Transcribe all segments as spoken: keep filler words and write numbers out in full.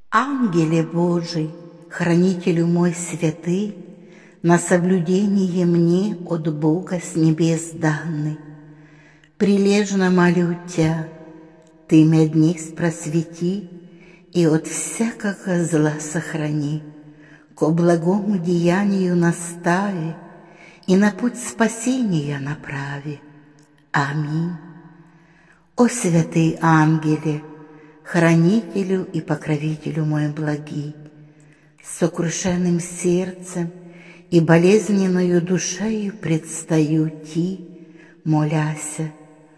Ангеле Божий, хранителю мой святый, на соблюдение мне от Бога с небес данный. Прилежно молю Тя, Ты мя днесь просвети и от всякого зла сохрани, ко благому деянию настави и на путь спасения направи. Аминь. О святый ангеле, хранителю и покровителю мой благий, с сокрушенным сердцем и болезненною душею предстаю Ти, моляся.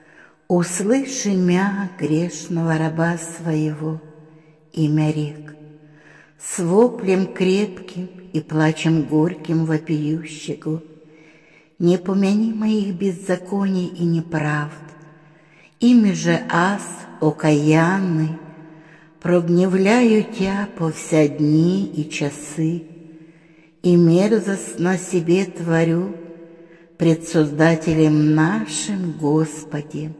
Услыши мя, грешного раба своего, имя рек, с воплем крепким и плачем горьким вопиющего. Не помяни моих беззаконий и неправд, ими же аз, окаянный, прогневляю Тя по вся дни и часы, и мерзость на себе творю пред Создателем нашим Господи.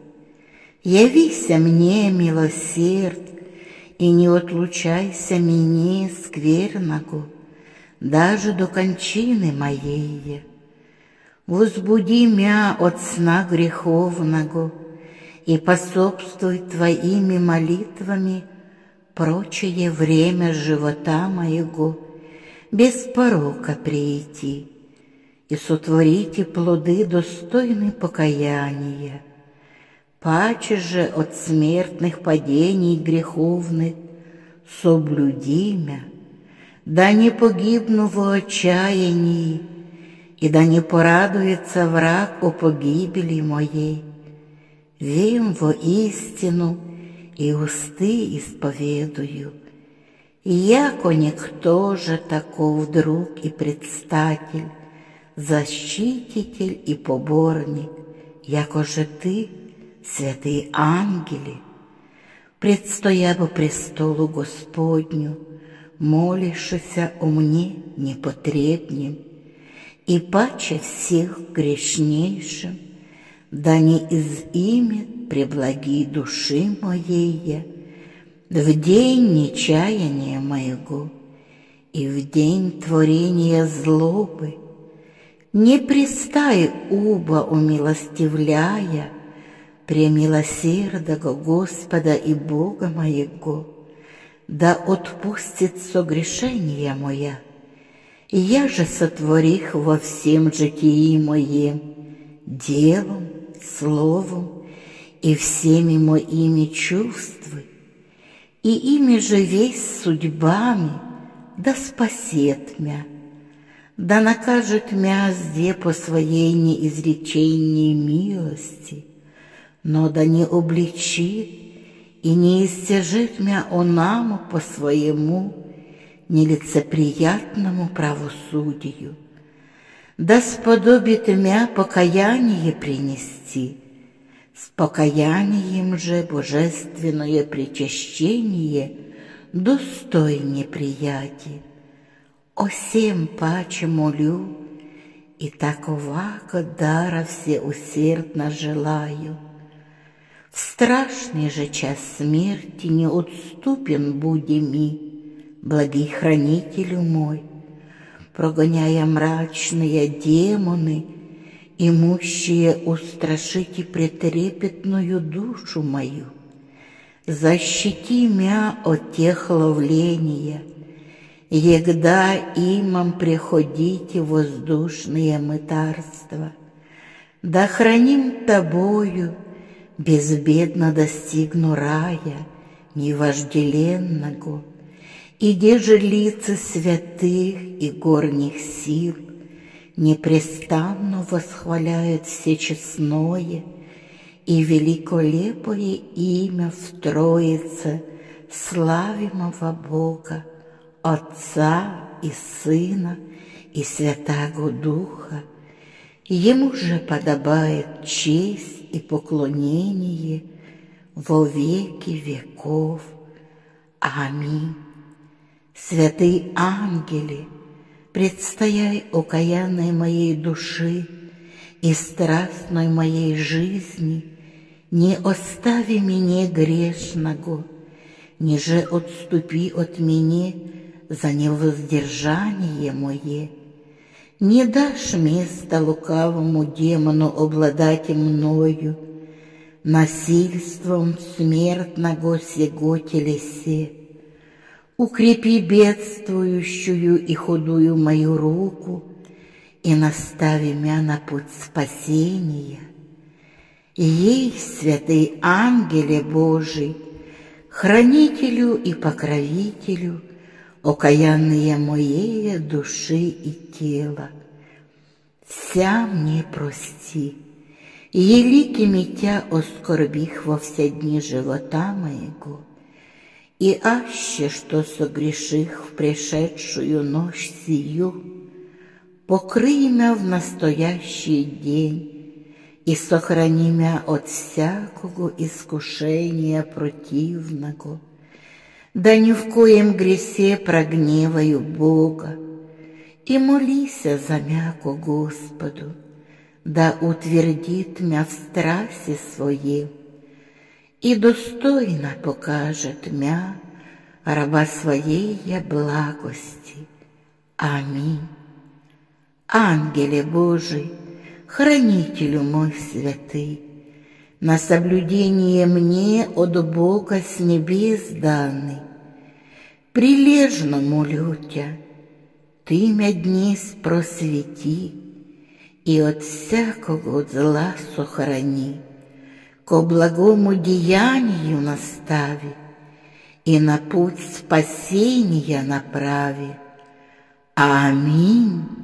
Явися мне, милосерд, и не отлучайся мне скверного, даже до кончины моей. Возбуди мя от сна греховного, и пособствуй Твоими молитвами прочее время живота моего без порока прийти, и сотворите плоды достойны покаяния. Паче же от смертных падений греховных соблюди мя, да не погибну в отчаянии, и да не порадуется враг о погибели моей. Вем во истину, и усты исповедую, и яко никто же таков друг и предстатель, защититель и поборник, яко же Ты, святые ангели, предстоя по престолу Господню, молишься о мне непотребнем, и паче всех грешнейшим, да не изимет преблаги души моей в день нечаяния моего и в день творения злобы. Не пристай уба умилостивляя премилосердого Господа и Бога моего, да отпустит согрешение моя. Я же сотворих во всем житии моем, делом, словом и всеми моими чувствами, и ими же весь судьбами, да спасет мя, да накажет мя зде по своей неизреченной милости, но да не обличит и не истяжит мя онаму по своему нелицеприятному правосудию, да сподобит мя покаяние принести, с покаянием же божественное причащение достойне приятия. О сем паче молю, и таковако дара всеусердно желаю. В страшный же час смерти неотступен буди ми, благий хранителю мой, прогоняя мрачные демоны, имущие устрашить и претрепетную душу мою. Защити мя от тех ловления, егда имам приходите воздушные мытарства. Да храним Тобою, безбедно достигну рая невожделенного, и где же лица святых и горних сил непрестанно восхваляют всечестное и великолепое имя в Троице славимого Бога, Отца и Сына и Святаго Духа. Ему же подобает честь и поклонение во веки веков. Аминь. Святые ангели, предстояй окаянной моей души и страстной моей жизни, не остави меня грешного, ниже отступи от меня за невоздержание мое. Не дашь места лукавому демону обладать мною, насильством смертного сего телесе. Укрепи бедствующую и худую мою руку и настави меня на путь спасения. Ей, святый ангеле Божий, хранителю и покровителю, окаянные моей души и тела, вся мне прости, еликими тя оскорбих во все дни живота моего, и аще что согреших в пришедшую ночь сию, покрый мя в настоящий день и сохрани мя от всякого искушения противного, да ни в коем гресе прогневаю Бога, и молися за мя ко Господу, да утвердит мя в страсе своей, и достойно покажет мя раба своей благости. Аминь. Ангеле Божий, хранителю мой святый, на соблюдение мне от Бога с небес данный, прилежно молю Тя, Ты мя днесь просвети и от всякого зла сохрани, ко благому деянию настави и на путь спасения направи. Аминь.